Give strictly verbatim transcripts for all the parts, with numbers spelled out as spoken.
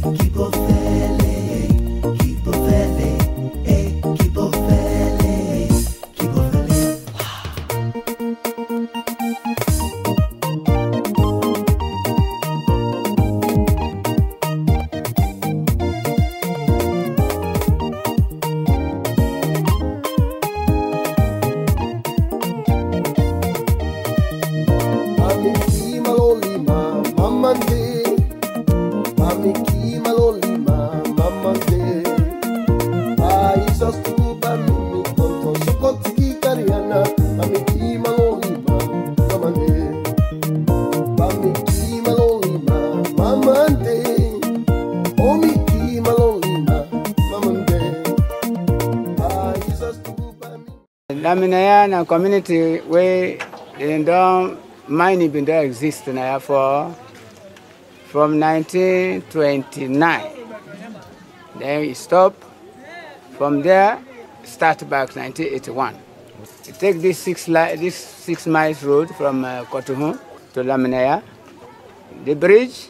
Laminaya community where they don't mining been there exist now for from nineteen twenty-nine. Then it stopped. From there, start back nineteen eighty-one. You take this six this six miles road from uh, Kotuhu to Laminaya. The bridge,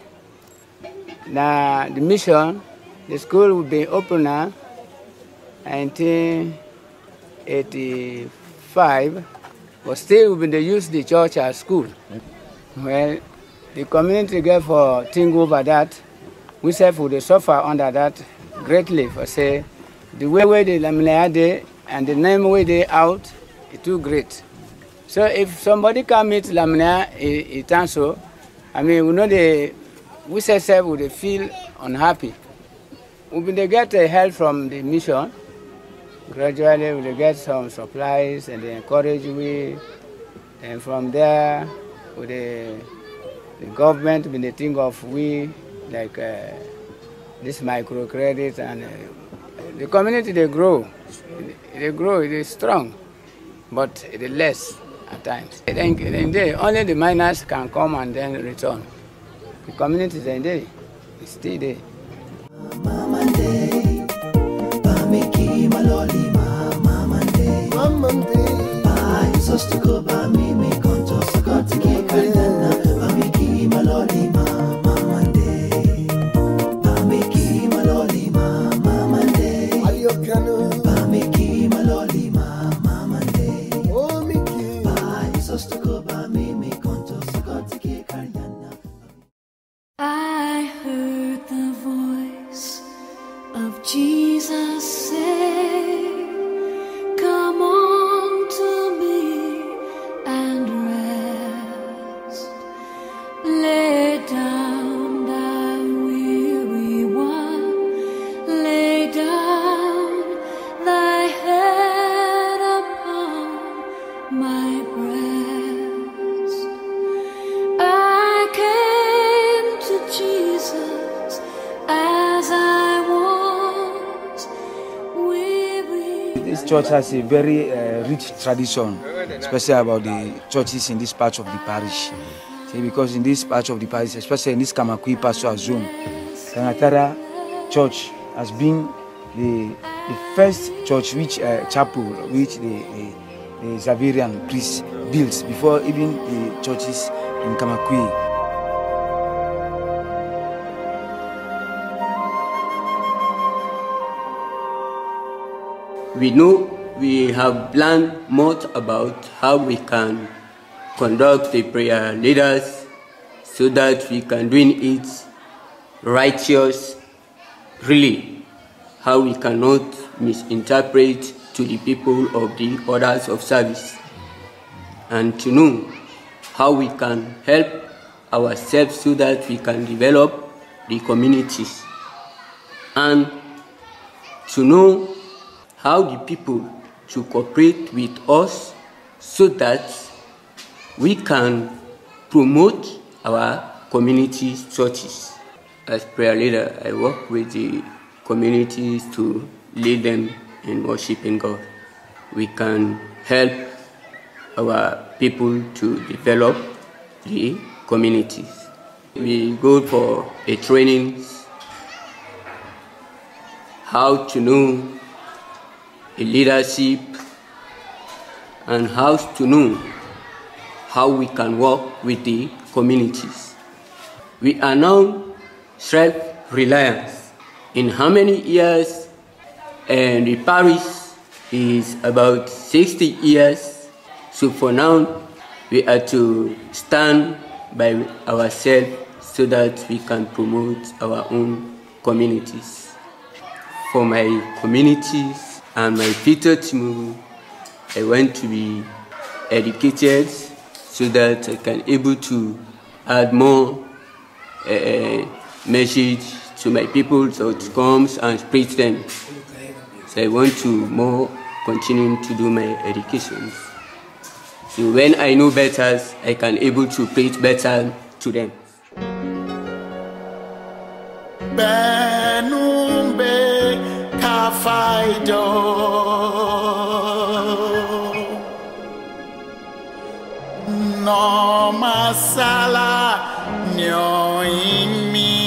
now the mission, the school will be open now. nineteen eighty-five, but still we've been use the church as school. Well, the community get for think over that. We self would suffer under that greatly for say the way where the Laminaya day and the name way they out is too great. So if somebody come meet Laminaya it turns so, I mean we know the we self would feel unhappy. We've been get uh, help from the mission. Gradually, we get some supplies and they encourage we. And from there, with the, the government, when they think of we, like uh, this microcredit, and uh, the community, they grow. They grow, it is strong, but it is less at times. Then, then they, only the miners can come and then return. The community, then they, it's still there. Maloli mama mande mande I used to go by me me conto so got to get kayana amiki maloli mama mande amiki maloli mama mande ayokano amiki maloli mama mande oh miki I used to go by me me conto so got to get kayana. I heard the voice of Jesus say, come on to me and rest. Lay down thy weary one, lay down thy head upon my breast. I came to Jesus as I was. This church has a very uh, rich tradition, especially about the churches in this part of the parish. See, because in this part of the parish, especially in this Kamakui pastoral zone, Sanatara Church has been the, the first church, which uh, chapel, which the, the, the Xaverian priests built before even the churches in Kamakui. We know we have learned much about how we can conduct the prayer leaders so that we can do it righteous, really, how we cannot misinterpret to the people of the orders of service, and to know how we can help ourselves so that we can develop the communities, and to know how the people should cooperate with us so that we can promote our community churches. As prayer leader, I work with the communities to lead them in worshiping God. We can help our people to develop the communities. We go for a training, how to know a leadership, and how to know how we can work with the communities. We are now reliance. In how many years? And the parish is about sixty years. So for now, we are to stand by ourselves so that we can promote our own communities. For my communities and my future team, I want to be educated so that I can able to add more uh, message to my people so it comes and spread them. So I want to more continue to do my education. So when I know better, I can able to preach better to them. Benumbe kafaido no masala nyoimi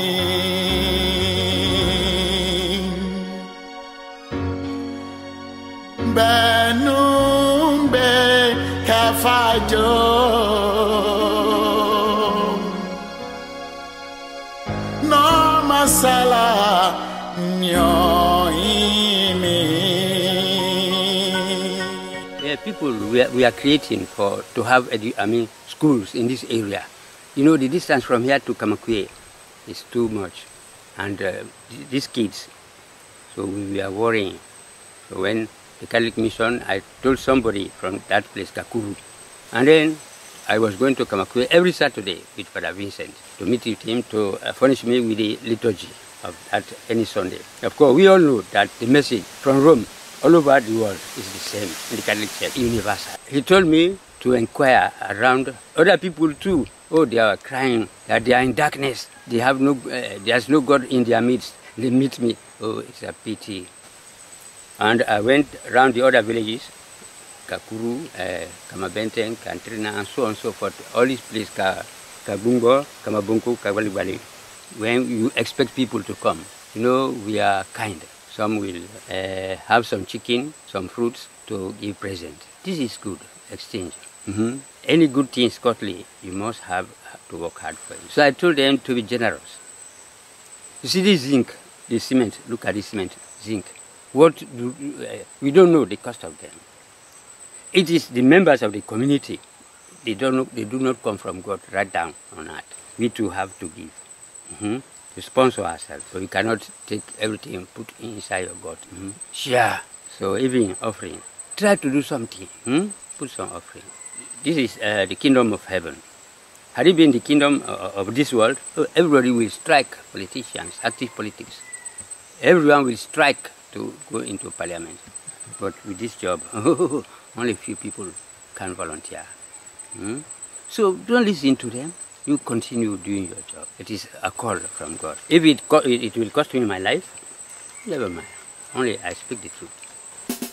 Benumbe kafaido no masala nyoimi. Yeah, people we are, we are creating for to have edu I mean schools in this area. You know, the distance from here to Kamakwe is too much, and uh, these kids, so we are worrying. So when the Catholic mission, I told somebody from that place, Kakuru, and then I was going to Kamakwe every Saturday with Father Vincent to meet with him to uh, furnish me with the liturgy of that any Sunday. Of course, we all know that the message from Rome all over the world is the same in the Catholic Church, universal. He told me to inquire around other people too. Oh, they are crying that they are in darkness. They have no, uh, there's no God in their midst. They meet me. Oh, it's a pity. And I went around the other villages, Kakuru, uh, Kamabenteng, Kantrina, and so on and so forth. All these places, Kabungo, Kamabunku, Kabalibali. When you expect people to come, you know, we are kind. Some will uh, have some chicken, some fruits to give present. This is good, exchange. Mm-hmm. Any good thing in Scotland, you must have to work hard for it. So I told them to be generous. You see this zinc, the cement, look at this cement, zinc. What do, uh, we don't know the cost of them. It is the members of the community. They don't know, they do not come from God right down on earth. We too have to give. Mm-hmm. To sponsor ourselves. So we cannot take everything and put inside of God. Mm-hmm. Share. So even offering. Try to do something. Hmm? Put some offering. This is uh, the kingdom of heaven. Had it been the kingdom uh, of this world, everybody will strike politicians, active politics. Everyone will strike to go into parliament. But with this job, only a few people can volunteer. Hmm? So don't listen to them. You continue doing your job. It is a call from God. If it, co it will cost me my life, never mind. Only I speak the truth.